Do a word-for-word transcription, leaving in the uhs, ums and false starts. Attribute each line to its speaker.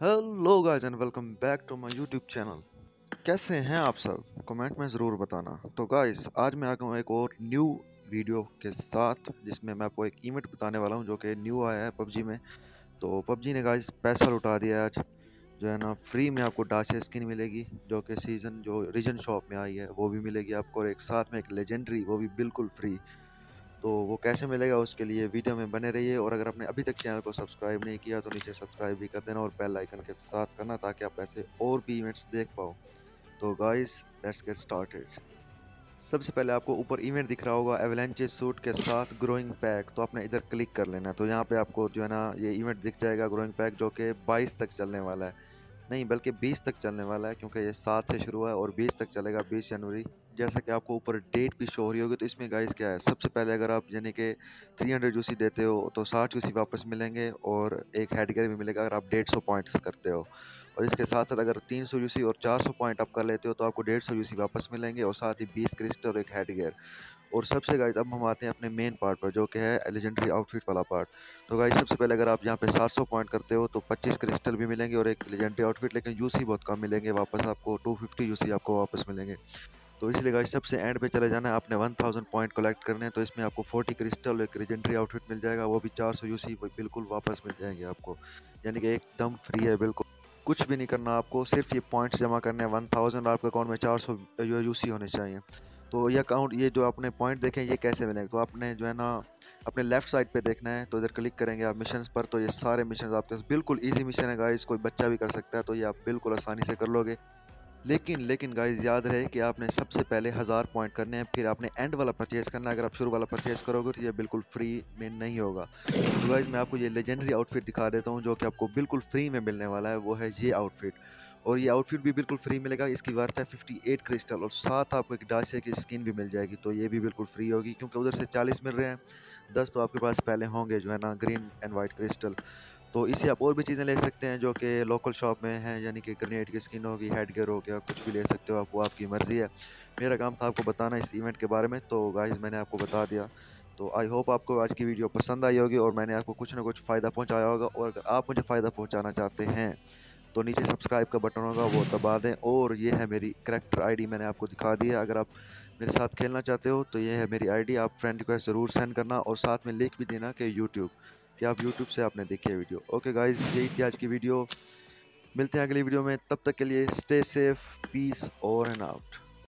Speaker 1: Hello guys and welcome back to my YouTube channel. कैसे हैं आप सब? कमेंट में ज़रूर बताना। तो गाइस आज मैं आ गया हूँ एक और न्यू वीडियो के साथ जिसमें मैं आपको एक इवेंट बताने वाला हूँ जो कि न्यू आया है पबजी में। तो पबजी ने गाइस पैसा लुटा दिया है आज। जो है ना, फ्री में आपको डासिया स्किन मिलेगी जो कि सीज़न जो रीजन शॉप में आई है वो भी मिलेगी आपको, और एक साथ में एक लेजेंडरी वो भी बिल्कुल फ्री। तो वो कैसे मिलेगा उसके लिए वीडियो में बने रहिए, और अगर आपने अभी तक चैनल को सब्सक्राइब नहीं किया तो नीचे सब्सक्राइब भी कर देना और बेल आइकन के साथ करना ताकि आप ऐसे और भी इवेंट्स देख पाओ। तो गाइस लेट्स गेट स्टार्टेड। सबसे पहले आपको ऊपर इवेंट दिख रहा होगा एवलांचे सूट के साथ ग्रोइंग पैक, तो आपने इधर क्लिक कर लेना है। तो यहाँ पे आपको जो है ना ये इवेंट दिख जाएगा ग्रोइंग पैक जो कि बाईस तक चलने वाला है, नहीं बल्कि बीस तक चलने वाला है क्योंकि ये सात से शुरू है और बीस तक चलेगा, बीस जनवरी। जैसा कि आपको ऊपर डेट भी शो हो रही होगी। तो इसमें गाइस क्या है, सबसे पहले अगर आप यानी कि थ्री हंड्रेड यूसी देते हो तो साठ यूसी वापस मिलेंगे और एक हेडगियर भी मिलेगा अगर आप डेढ़ सौ पॉइंट्स करते हो। और इसके साथ साथ अगर तीन सौ यूसी और चार सौ पॉइंट आप कर लेते हो तो आपको डेढ़ सौ यूसी वापस मिलेंगे और साथ ही बीस क्रिस्टल और एक हेडगियर। और सबसे गाइस अब हम आते हैं अपने मेन पार्ट पर जो कि है लेजेंडरी आउटफिट वाला पार्ट। तो गाइस सबसे पहले अगर आप यहाँ पे सात सौ पॉइंट करते हो तो पच्चीस क्रिस्टल भी मिलेंगे और एक लेजेंडरी आउटफिट, लेकिन यूसी बहुत कम मिलेंगे वापस, आपको दो सौ पचास यूसी आपको वापस मिलेंगे। तो इसलिए गाइस सबसे एंड पे चले जाना है, आपने एक हज़ार पॉइंट कलेक्ट करने हैं। तो इसमें आपको चालीस क्रिस्टल एक लेजेंडरी आउटफिट मिल जाएगा, वो भी चार सौ यूसी बिल्कुल वापस मिल जाएंगे आपको, यानी कि एकदम फ्री है बिल्कुल। कुछ भी नहीं करना आपको, सिर्फ ये पॉइंट्स जमा करने हैं एक हज़ार और आपके अकाउंट में चार सौ यूसी होने चाहिए। तो ये अकाउंट ये जो आपने पॉइंट देखे ये कैसे मिलेंगे, तो आपने जो है ना अपने लेफ्ट साइड पे देखना है। तो इधर क्लिक करेंगे आप मिशंस पर, तो ये सारे मिशन आपके बिल्कुल इजी मिशन है गाइस, कोई बच्चा भी कर सकता है, तो ये आप बिल्कुल आसानी से कर लोगे। लेकिन लेकिन गाइस याद रहे कि आपने सबसे पहले हज़ार पॉइंट करने हैं, फिर आपने एंड वाला परचेज करना है। अगर आप शुरू वाला परचेज करोगे तो ये बिल्कुल फ्री में नहीं होगा। तो गाइस मैं आपको ये लेजेंडरी आउटफिट दिखा देता हूँ जो कि आपको बिल्कुल फ्री में मिलने वाला है, वो है ये आउटफिट। और ये आउटफिट भी बिल्कुल फ्री मिलेगा, इसकी वर्थ है अट्ठावन क्रिस्टल और साथ आपको एक डासिया की स्किन भी मिल जाएगी। तो ये भी बिल्कुल फ्री होगी क्योंकि उधर से चालीस मिल रहे हैं, दस तो आपके पास पहले होंगे जो है ना ग्रीन एंड वाइट क्रिस्टल। तो इससे आप और भी चीज़ें ले सकते हैं जो कि लोकल शॉप में हैं, यानी कि ग्रेनेड की स्किन होगी, हेडगियर हो गया, कुछ भी ले सकते हो आप, वो आपकी मर्ज़ी है। मेरा काम था आपको बताना इस इवेंट के बारे में, तो गाइस मैंने आपको बता दिया। तो आई होप आपको आज की वीडियो पसंद आई होगी और मैंने आपको कुछ ना कुछ फ़ायदा पहुंचाया होगा। और अगर आप मुझे फ़ायदा पहुंचाना चाहते हैं तो नीचे सब्सक्राइब का बटन होगा वो दबा दें, और ये है मेरी करैक्टर आईडी मैंने आपको दिखा दी है। अगर आप मेरे साथ खेलना चाहते हो तो ये है मेरी आईडी, आप फ्रेंड रिक्वेस्ट ज़रूर सेंड करना और साथ में लिख भी देना कि यूट्यूब, कि आप यूट्यूब से आपने देखी है वीडियो। ओके गाइस यही थी आज की वीडियो, मिलते हैं अगली वीडियो में, तब तक के लिए स्टे सेफ, पीस और एंड आउट।